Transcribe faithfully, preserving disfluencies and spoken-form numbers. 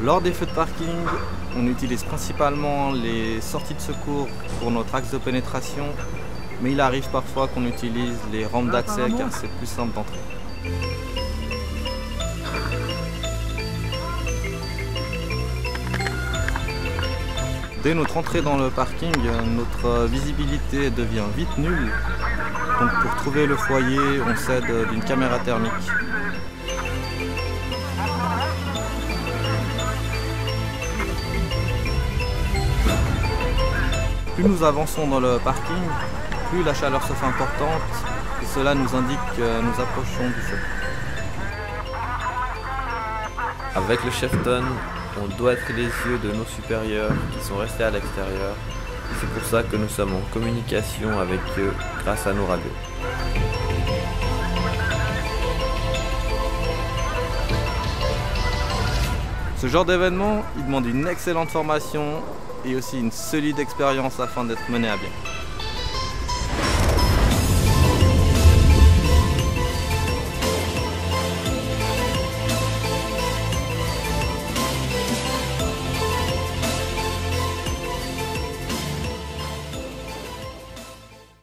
Lors des feux de parking, on utilise principalement les sorties de secours pour notre axe de pénétration, mais il arrive parfois qu'on utilise les rampes d'accès car c'est plus simple d'entrer. Dès notre entrée dans le parking, notre visibilité devient vite nulle. Donc pour trouver le foyer, on s'aide d'une caméra thermique. Plus nous avançons dans le parking, plus la chaleur se fait importante et cela nous indique que nous approchons du feu. Avec le Chefton, on doit être les yeux de nos supérieurs qui sont restés à l'extérieur. C'est pour ça que nous sommes en communication avec eux grâce à nos radios. Ce genre d'événement, il demande une excellente formation et aussi une solide expérience afin d'être mené à bien.